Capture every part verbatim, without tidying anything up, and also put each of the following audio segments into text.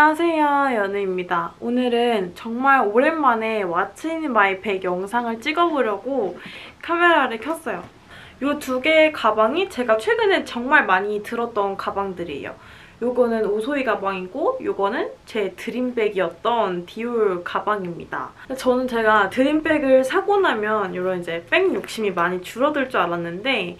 안녕하세요, 연우입니다. 오늘은 정말 오랜만에 What's in my bag 영상을 찍어보려고 카메라를 켰어요. 이 두 개의 가방이 제가 최근에 정말 많이 들었던 가방들이에요. 요거는 오소이 가방이고 요거는 제 드림백이었던 디올 가방입니다. 저는 제가 드림백을 사고 나면 이런 이제 백 욕심이 많이 줄어들 줄 알았는데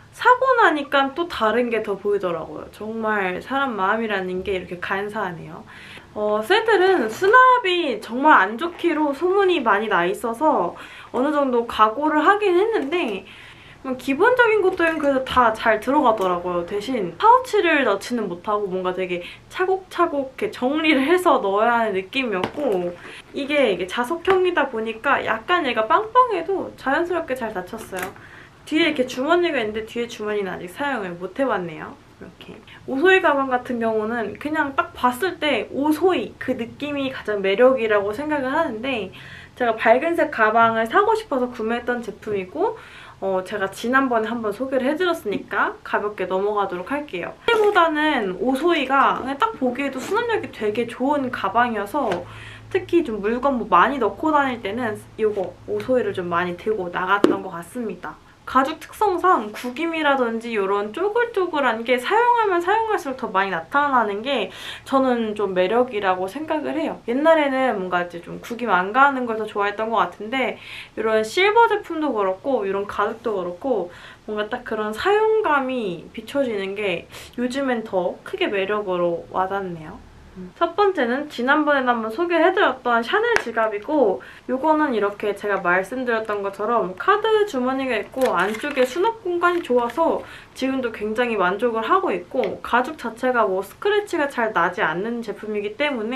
사고 나니까 또 다른 게 더 보이더라고요. 정말 사람 마음이라는 게 이렇게 간사하네요. 어, 쇠들은 수납이 정말 안 좋기로 소문이 많이 나 있어서 어느 정도 각오를 하긴 했는데 기본적인 것들은 그래도 다 잘 들어가더라고요. 대신 파우치를 넣지는 못하고 뭔가 되게 차곡차곡 이렇게 정리를 해서 넣어야 하는 느낌이었고 이게, 이게 자석형이다 보니까 약간 얘가 빵빵해도 자연스럽게 잘 닫혔어요. 뒤에 이렇게 주머니가 있는데 뒤에 주머니는 아직 사용을 못 해봤네요. 이렇게. 오소이 가방 같은 경우는 그냥 딱 봤을 때 오소이 그 느낌이 가장 매력이라고 생각을 하는데 제가 밝은색 가방을 사고 싶어서 구매했던 제품이고 어, 제가 지난번에 한번 소개를 해드렸으니까 가볍게 넘어가도록 할게요. 보다는 오소이가 그냥 딱 보기에도 수납력이 되게 좋은 가방이어서 특히 좀 물건 뭐 많이 넣고 다닐 때는 이거 오소이를 좀 많이 들고 나갔던 것 같습니다. 가죽 특성상 구김이라든지 이런 쪼글쪼글한 게 사용하면 사용할수록 더 많이 나타나는 게 저는 좀 매력이라고 생각을 해요. 옛날에는 뭔가 이제 좀 구김 안 가는 걸 더 좋아했던 것 같은데 이런 실버 제품도 그렇고 이런 가죽도 그렇고 뭔가 딱 그런 사용감이 비춰지는 게 요즘엔 더 크게 매력으로 와닿네요. 첫 번째는 지난번에도 한번 소개해드렸던 샤넬 지갑이고 이거는 이렇게 제가 말씀드렸던 것처럼 카드 주머니가 있고 안쪽에 수납 공간이 좋아서 지금도 굉장히 만족을 하고 있고 가죽 자체가 뭐 스크래치가 잘 나지 않는 제품이기 때문에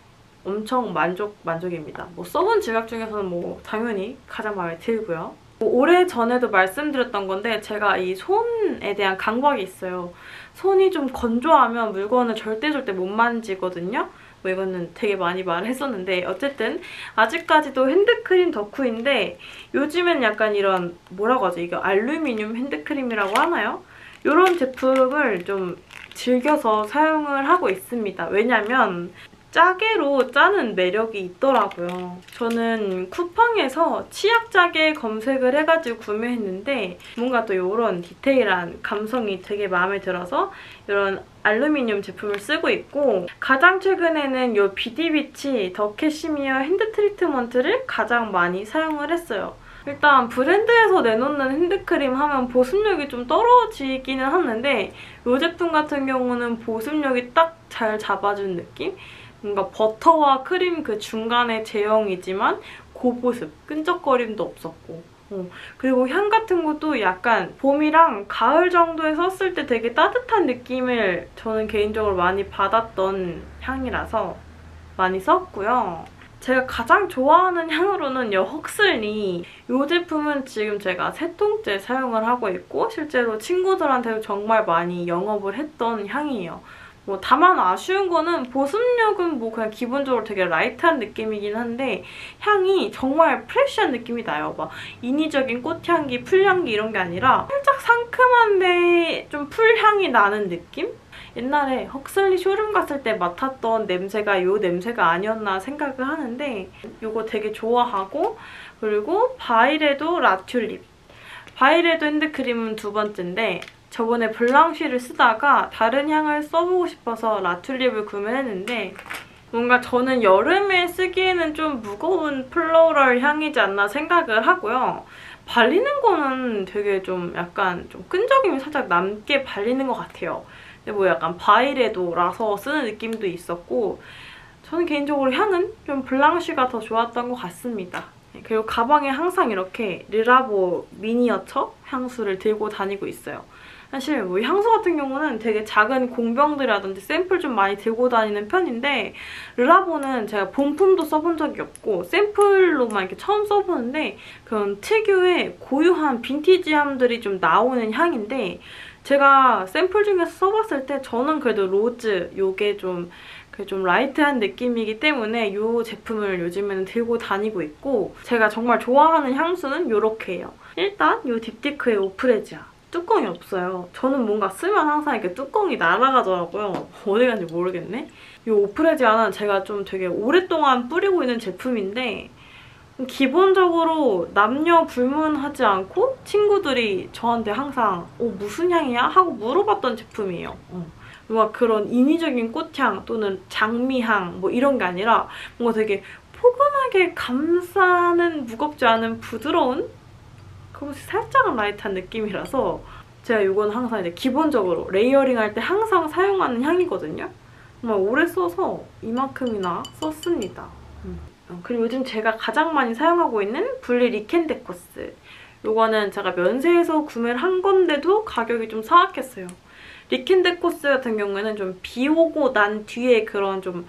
엄청 만족, 만족입니다. 뭐 써본 지갑 중에서는 뭐 당연히 가장 마음에 들고요. 오래전에도 말씀드렸던 건데 제가 이 손에 대한 강박이 있어요. 손이 좀 건조하면 물건을 절대 절대 못 만지거든요. 뭐 이거는 되게 많이 말을 했었는데 어쨌든 아직까지도 핸드크림 덕후인데 요즘엔 약간 이런 뭐라고 하죠? 이거 알루미늄 핸드크림이라고 하나요? 이런 제품을 좀 즐겨서 사용을 하고 있습니다. 왜냐면 짜개로 짜는 매력이 있더라고요. 저는 쿠팡에서 치약 짜개 검색을 해가지고 구매했는데 뭔가 또 이런 디테일한 감성이 되게 마음에 들어서 이런 알루미늄 제품을 쓰고 있고 가장 최근에는 이 비디비치 더 캐시미어 핸드 트리트먼트를 가장 많이 사용을 했어요. 일단 브랜드에서 내놓는 핸드크림 하면 보습력이 좀 떨어지기는 하는데 이 제품 같은 경우는 보습력이 딱 잘 잡아준 느낌? 뭔가 버터와 크림 그 중간의 제형이지만 고보습, 끈적거림도 없었고 어. 그리고 향 같은 것도 약간 봄이랑 가을 정도에 썼을 때 되게 따뜻한 느낌을 저는 개인적으로 많이 받았던 향이라서 많이 썼고요. 제가 가장 좋아하는 향으로는 이 헉슬리. 이 제품은 지금 제가 세 통째 사용을 하고 있고 실제로 친구들한테도 정말 많이 영업을 했던 향이에요. 뭐 다만 아쉬운 거는 보습력은 뭐 그냥 기본적으로 되게 라이트한 느낌이긴 한데 향이 정말 프레쉬한 느낌이 나요. 막 인위적인 꽃향기, 풀향기 이런 게 아니라 살짝 상큼한데 좀 풀향이 나는 느낌? 옛날에 헉슬리 쇼룸 갔을 때 맡았던 냄새가 이 냄새가 아니었나 생각을 하는데 이거 되게 좋아하고 그리고 바이레도 라튤립. 바이레도 핸드크림은 두 번째인데 저번에 블랑쉬를 쓰다가 다른 향을 써보고 싶어서 라튤립을 구매했는데 뭔가 저는 여름에 쓰기에는 좀 무거운 플로럴 향이지 않나 생각을 하고요. 발리는 거는 되게 좀 약간 좀 끈적임이 살짝 남게 발리는 것 같아요. 근데 뭐 약간 바이레도라서 쓰는 느낌도 있었고 저는 개인적으로 향은 좀 블랑쉬가 더 좋았던 것 같습니다. 그리고 가방에 항상 이렇게 르라보 미니어처 향수를 들고 다니고 있어요. 사실 뭐 향수 같은 경우는 되게 작은 공병들이라든지 샘플 좀 많이 들고 다니는 편인데 르라보는 제가 본품도 써본 적이 없고 샘플로만 이렇게 처음 써보는데 그런 특유의 고유한 빈티지함들이 좀 나오는 향인데 제가 샘플 중에서 써봤을 때 저는 그래도 로즈 요게 좀 좀 라이트한 느낌이기 때문에 이 제품을 요즘에는 들고 다니고 있고 제가 정말 좋아하는 향수는 이렇게 해요. 일단 이 딥티크의 오프레지아. 뚜껑이 없어요. 저는 뭔가 쓰면 항상 이렇게 뚜껑이 날아가더라고요. 어디 간지 모르겠네. 이 오프레지아는 제가 좀 되게 오랫동안 뿌리고 있는 제품인데 기본적으로 남녀 불문하지 않고 친구들이 저한테 항상 어, 무슨 향이야? 하고 물어봤던 제품이에요. 어. 뭔가 그런 인위적인 꽃향 또는 장미향 뭐 이런 게 아니라 뭔가 되게 포근하게 감싸는 무겁지 않은 부드러운 그것이 살짝은 라이트한 느낌이라서 제가 이건 항상 이제 기본적으로 레이어링 할 때 항상 사용하는 향이거든요. 정말 오래 써서 이만큼이나 썼습니다. 음. 그리고 요즘 제가 가장 많이 사용하고 있는 블리 리켄데코스. 이거는 제가 면세에서 구매를 한 건데도 가격이 좀 사악했어요. 리켄데코스 같은 경우에는 좀 비 오고 난 뒤에 그런 좀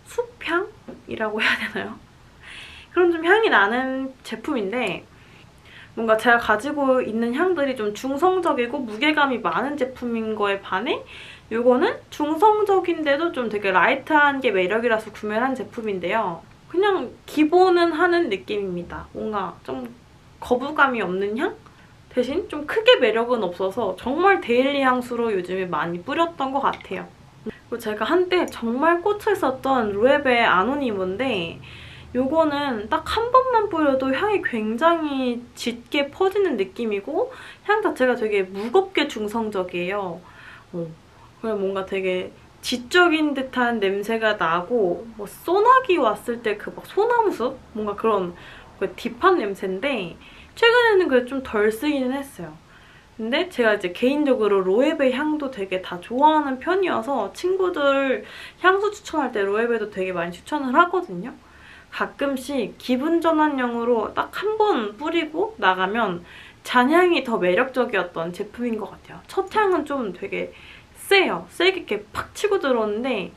숲향이라고 해야 되나요? 그런 좀 향이 나는 제품인데 뭔가 제가 가지고 있는 향들이 좀 중성적이고 무게감이 많은 제품인 거에 반해 이거는 중성적인데도 좀 되게 라이트한 게 매력이라서 구매를 한 제품인데요. 그냥 기본은 하는 느낌입니다. 뭔가 좀 거부감이 없는 향? 대신 좀 크게 매력은 없어서 정말 데일리 향수로 요즘에 많이 뿌렸던 것 같아요. 그리고 제가 한때 정말 꽂혀있었던 루에베 아노니모인데 요거는 딱 한 번만 뿌려도 향이 굉장히 짙게 퍼지는 느낌이고 향 자체가 되게 무겁게 중성적이에요. 어, 그냥 뭔가 되게 지적인 듯한 냄새가 나고 뭐 소나기 왔을 때 그 막 소나무숲? 뭔가 그런 그 딥한 냄새인데 최근에는 그래도 좀 덜 쓰기는 했어요. 근데 제가 이제 개인적으로 로에베 향도 되게 다 좋아하는 편이어서 친구들 향수 추천할 때 로에베도 되게 많이 추천을 하거든요. 가끔씩 기분 전환용으로 딱 한 번 뿌리고 나가면 잔향이 더 매력적이었던 제품인 것 같아요. 첫 향은 좀 되게 세요. 세게 이렇게 팍 치고 들어오는데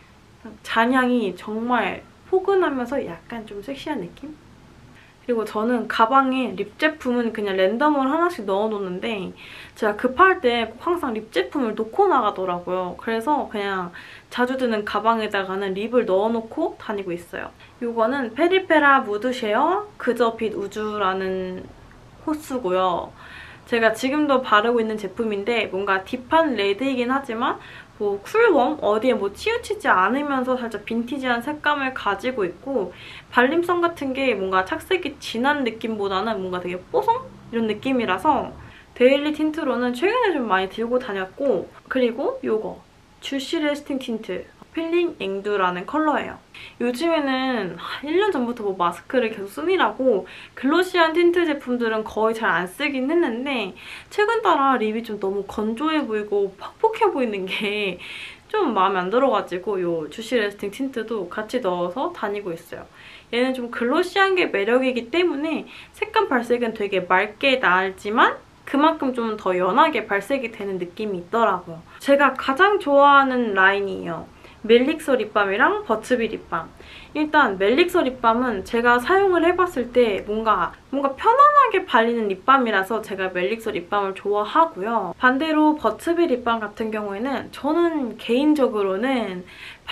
잔향이 정말 포근하면서 약간 좀 섹시한 느낌? 그리고 저는 가방에 립 제품은 그냥 랜덤으로 하나씩 넣어놓는데 제가 급할 때 꼭 항상 립 제품을 놓고 나가더라고요. 그래서 그냥 자주 드는 가방에다가는 립을 넣어놓고 다니고 있어요. 이거는 페리페라 무드쉐어 그저 빛 우주라는 호수고요. 제가 지금도 바르고 있는 제품인데 뭔가 딥한 레드이긴 하지만 뭐 쿨웜? 어디에 뭐 치우치지 않으면서 살짝 빈티지한 색감을 가지고 있고 발림성 같은 게 뭔가 착색이 진한 느낌보다는 뭔가 되게 뽀송? 이런 느낌이라서 데일리 틴트로는 최근에 좀 많이 들고 다녔고 그리고 이거 주시 레스팅 틴트 필링 앵두라는 컬러예요. 요즘에는 일 년 전부터 뭐 마스크를 계속 쓰느라고 글로시한 틴트 제품들은 거의 잘 안 쓰긴 했는데 최근 따라 립이 좀 너무 건조해 보이고 퍽퍽해 보이는 게 좀 마음에 안 들어가지고 이 주시 레스팅 틴트도 같이 넣어서 다니고 있어요. 얘는 좀 글로시한 게 매력이기 때문에 색감 발색은 되게 맑게 나지만 그만큼 좀 더 연하게 발색이 되는 느낌이 있더라고요. 제가 가장 좋아하는 라인이에요. 멜릭서 립밤이랑 버츠비 립밤. 일단 멜릭서 립밤은 제가 사용을 해봤을 때 뭔가 뭔가 편안하게 발리는 립밤이라서 제가 멜릭서 립밤을 좋아하고요. 반대로 버츠비 립밤 같은 경우에는 저는 개인적으로는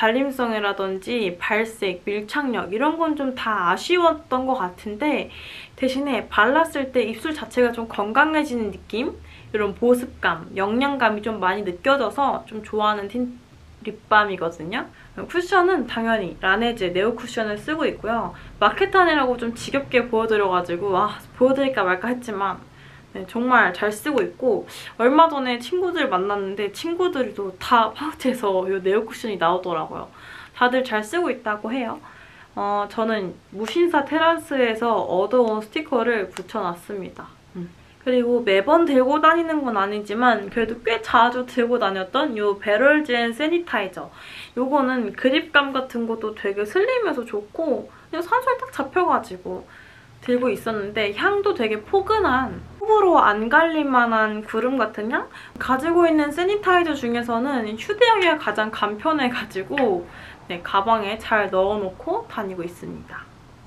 발림성이라든지 발색, 밀착력 이런 건 좀 다 아쉬웠던 것 같은데 대신에 발랐을 때 입술 자체가 좀 건강해지는 느낌? 이런 보습감, 영양감이 좀 많이 느껴져서 좀 좋아하는 틴 립밤이거든요. 쿠션은 당연히 라네즈 네오 쿠션을 쓰고 있고요. 마케탄이라고 좀 지겹게 보여드려가지고 아, 보여드릴까 말까 했지만 네, 정말 잘 쓰고 있고 얼마 전에 친구들 만났는데 친구들도 다 파우치에서 이 네오 쿠션이 나오더라고요. 다들 잘 쓰고 있다고 해요. 어, 저는 무신사 테라스에서 얻어온 스티커를 붙여놨습니다. 음. 그리고 매번 들고 다니는 건 아니지만 그래도 꽤 자주 들고 다녔던 이 베럴젠 세니타이저. 이거는 그립감 같은 것도 되게 슬림해서 좋고 그냥 산소에 딱 잡혀가지고 들고 있었는데 향도 되게 포근한 호불호 안 갈릴 만한 구름 같은 향? 가지고 있는 세니타이저 중에서는 휴대하기가 가장 간편해가지고 네, 가방에 잘 넣어놓고 다니고 있습니다.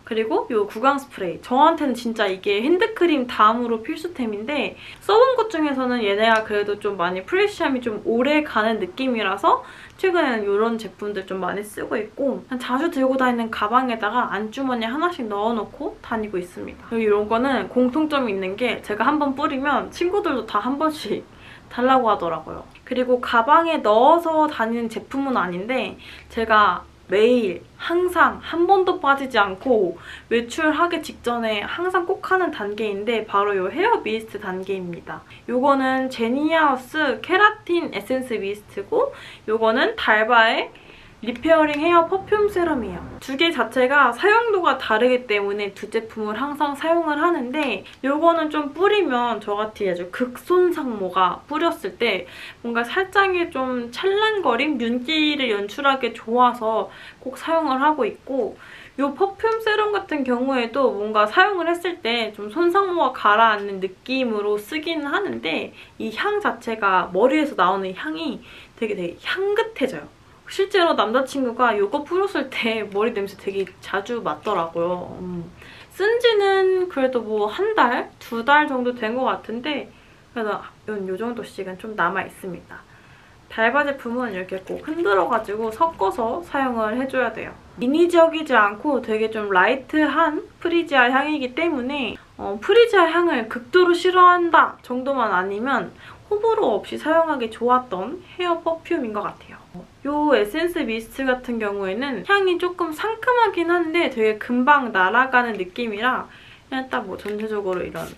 그리고 이 구강 스프레이. 저한테는 진짜 이게 핸드크림 다음으로 필수템인데 써본 것 중에서는 얘네가 그래도 좀 많이 프레쉬함이 좀 오래 가는 느낌이라서 최근에는 이런 제품들 좀 많이 쓰고 있고 자주 들고 다니는 가방에다가 안주머니에 하나씩 넣어놓고 다니고 있습니다. 그리고 이런 거는 공통점이 있는 게 제가 한번 뿌리면 친구들도 다 한 번씩 달라고 하더라고요. 그리고 가방에 넣어서 다니는 제품은 아닌데 제가 매일 항상 한 번도 빠지지 않고 외출하기 직전에 항상 꼭 하는 단계인데 바로 이 헤어 미스트 단계입니다. 이거는 제니하우스 케라틴 에센스 미스트고 이거는 달바의 리페어링 헤어 퍼퓸 세럼이에요. 두 개 자체가 사용도가 다르기 때문에 두 제품을 항상 사용을 하는데 이거는 좀 뿌리면 저같이 아주 극손상모가 뿌렸을 때 뭔가 살짝의 좀 찰랑거림, 윤기를 연출하기 좋아서 꼭 사용을 하고 있고 이 퍼퓸 세럼 같은 경우에도 뭔가 사용을 했을 때 좀 손상모가 가라앉는 느낌으로 쓰기는 하는데 이 향 자체가 머리에서 나오는 향이 되게 되게 향긋해져요. 실제로 남자친구가 이거 뿌렸을 때 머리 냄새 되게 자주 맡더라고요. 음. 쓴 지는 그래도 뭐 한 달, 두 달 정도 된 것 같은데 그래서 이 정도씩은 좀 남아있습니다. 달바 제품은 이렇게 꼭 흔들어가지고 섞어서 사용을 해줘야 돼요. 인위적이지 않고 되게 좀 라이트한 프리지아 향이기 때문에 어, 프리지아 향을 극도로 싫어한다 정도만 아니면 호불호 없이 사용하기 좋았던 헤어 퍼퓸인 것 같아요. 이 에센스 미스트 같은 경우에는 향이 조금 상큼하긴 한데 되게 금방 날아가는 느낌이라 그냥 딱 뭐 전체적으로 이런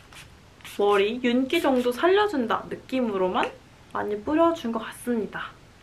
머리 윤기 정도 살려준다 느낌으로만 많이 뿌려준 것 같습니다.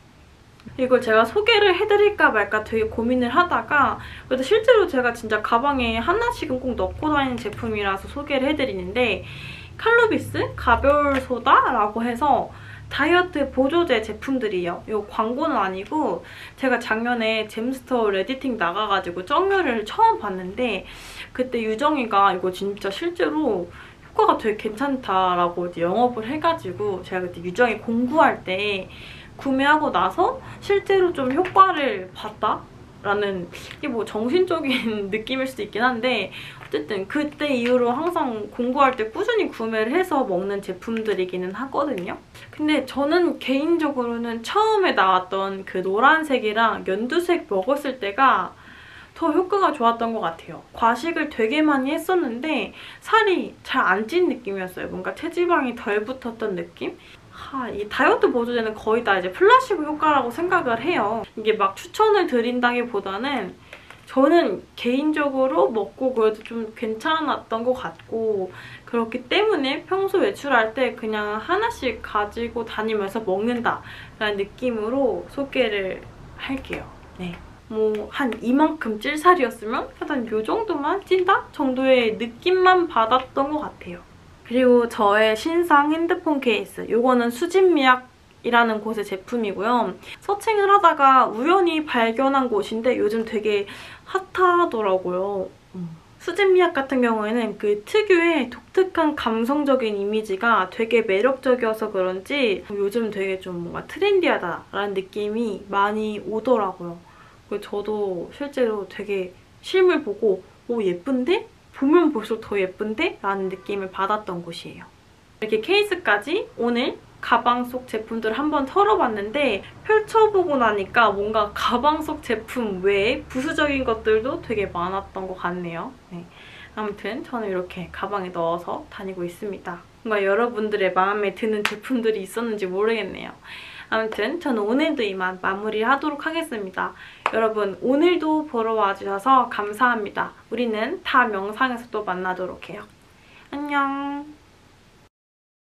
이걸 제가 소개를 해드릴까 말까 되게 고민을 하다가 그래도 실제로 제가 진짜 가방에 하나씩은 꼭 넣고 다니는 제품이라서 소개를 해드리는데 칼로비스 가벼울 소다라고 해서 다이어트 보조제 제품들이에요. 이거 광고는 아니고 제가 작년에 잼스터 레디팅 나가가지고 정유를 처음 봤는데 그때 유정이가 이거 진짜 실제로 효과가 되게 괜찮다라고 이제 영업을 해가지고 제가 그때 유정이 공구할 때 구매하고 나서 실제로 좀 효과를 봤다? 라는 이게 뭐 정신적인 느낌일 수도 있긴 한데 어쨌든 그때 이후로 항상 공부할 때 꾸준히 구매를 해서 먹는 제품들이기는 하거든요. 근데 저는 개인적으로는 처음에 나왔던 그 노란색이랑 연두색 먹었을 때가 더 효과가 좋았던 것 같아요. 과식을 되게 많이 했었는데 살이 잘 안 찐 느낌이었어요. 뭔가 체지방이 덜 붙었던 느낌? 하, 이 다이어트 보조제는 거의 다 이제 플라시보 효과라고 생각을 해요. 이게 막 추천을 드린다기보다는 저는 개인적으로 먹고 그래도 좀 괜찮았던 것 같고 그렇기 때문에 평소 외출할 때 그냥 하나씩 가지고 다니면서 먹는다라는 느낌으로 소개를 할게요. 네. 뭐 한 이만큼 찔 살이었으면 한 요 정도만 찐다? 정도의 느낌만 받았던 것 같아요. 그리고 저의 신상 핸드폰 케이스. 이거는 수진미약이라는 곳의 제품이고요. 서칭을 하다가 우연히 발견한 곳인데 요즘 되게 핫하더라고요. 수진미약 같은 경우에는 그 특유의 독특한 감성적인 이미지가 되게 매력적이어서 그런지 요즘 되게 좀 뭔가 트렌디하다라는 느낌이 많이 오더라고요. 그래서 저도 실제로 되게 실물 보고 오 예쁜데? 보면 볼수록 더 예쁜데? 라는 느낌을 받았던 곳이에요. 이렇게 케이스까지 오늘 가방 속 제품들을 한번 털어봤는데 펼쳐보고 나니까 뭔가 가방 속 제품 외에 부수적인 것들도 되게 많았던 것 같네요. 네. 아무튼 저는 이렇게 가방에 넣어서 다니고 있습니다. 뭔가 여러분들의 마음에 드는 제품들이 있었는지 모르겠네요. 아무튼 저는 오늘도 이만 마무리를 하도록 하겠습니다. 여러분 오늘도 보러 와주셔서 감사합니다. 우리는 다음 영상에서 또 만나도록 해요. 안녕.